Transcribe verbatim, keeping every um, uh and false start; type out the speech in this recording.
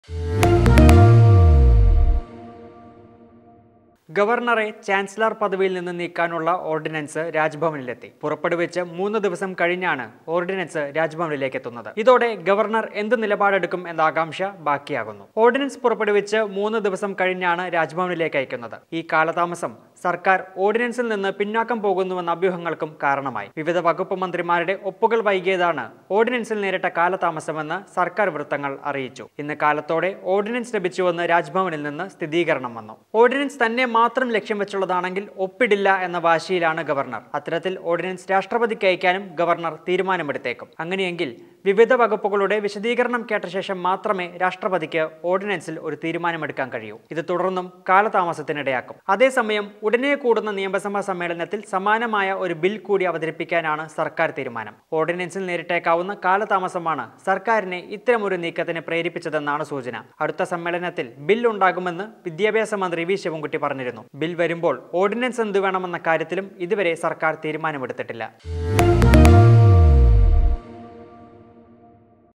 ഗവർണറെ ചാൻസലർ പദവിയിൽ നിന്ന് നീക്കാനുള്ള ഓർഡിനൻസ് രാജ്ഭവനിലെത്തി. പുറപ്പെടുവിച്ച് മൂന്ന് ദിവസം കഴിഞ്ഞാണ് ഓർഡിനൻസ് രാജ്ഭവനിലേക്ക് എത്തുന്നത്. ഇതോടെ ഗവർണർ എന്ത് നിലപാടെടുക്കും എന്ന ആകാംക്ഷ ബാക്കിയാകുന്നു. ഓർഡിനൻസ് പുറപ്പെടുവിച്ച് മൂന്ന് ദിവസം കഴിഞ്ഞാണ് രാജ്ഭവനിലേക്ക് അയക്കുന്നത്. ഈ കാലതാമസം സർക്കാർ ഓർഡിനൻസിൽ നിന്ന് പിന്നാക്കം പോകുന്നുവെന്ന അഭ്യൂഹങ്ങൾക്കും കാരണമായി. വിവിധ വകുപ്പ് മന്ത്രിമാരുടെ ഒപ്പുകൾ വൈകിയതാണ് ഓർഡിനൻസിൽ നേരിട്ട കാലതാമസമെന്ന് സർക്കാർ വൃത്തങ്ങൾ അറിയിച്ചു. ഇന്ന് കാലത്തോടെ ഓർഡിനൻസ് ലഭിച്ചുവെന്ന് രാജ്ഭവനിൽ നിന്ന് സ്ഥിരീകരണം വന്നു. ഓർഡിനൻസ് തന്നെ മാത്രം ലക്ഷ്യം വെച്ചുള്ളതാണെങ്കിൽ ഒപ്പിടില്ല എന്ന വാശിയിലാണ് ഗവർണർ. അത്തരത്തിൽ ഓർഡിനൻസ് രാഷ്ട്രപതിക്ക് അയക്കാനും ഗവർണർ തീരുമാനമെടുത്തേക്കും. അങ്ങനെയെങ്കിൽ വിവിധ വകുപ്പുകളുടെ വിശദീകരണം കേട്ട ശേഷം മാത്രമേ രാഷ്ട്രപതിക്ക് ഓർഡിനൻസിൽ ഒരു തീരുമാനമെടുക്കാൻ കഴിയൂ. ഇത് തുടർന്നും കാലതാമസത്തിനിടയാക്കും. അതേസമയം ഉടനെ കൂടുന്ന നിയമസഭാ സമ്മേളനത്തിൽ സമാനമായ ഒരു ബിൽ കൂടി അവതരിപ്പിക്കാനാണ് സർക്കാർ തീരുമാനം. ഓർഡിനൻസിൽ നേരിട്ടേക്കാവുന്ന കാലതാമസമാണ് സർക്കാരിനെ ഇത്തരമൊരു നീക്കത്തിന് പ്രേരിപ്പിച്ചതെന്നാണ് സൂചന. അടുത്ത സമ്മേളനത്തിൽ ബിൽ ഉണ്ടാകുമെന്ന് വിദ്യാഭ്യാസ മന്ത്രി വി ശിവൻകുട്ടി പറഞ്ഞിരുന്നു. ബിൽ വരുമ്പോൾ ഓർഡിനൻസ് എന്ത് വേണമെന്ന കാര്യത്തിലും ഇതുവരെ സർക്കാർ തീരുമാനമെടുത്തിട്ടില്ല.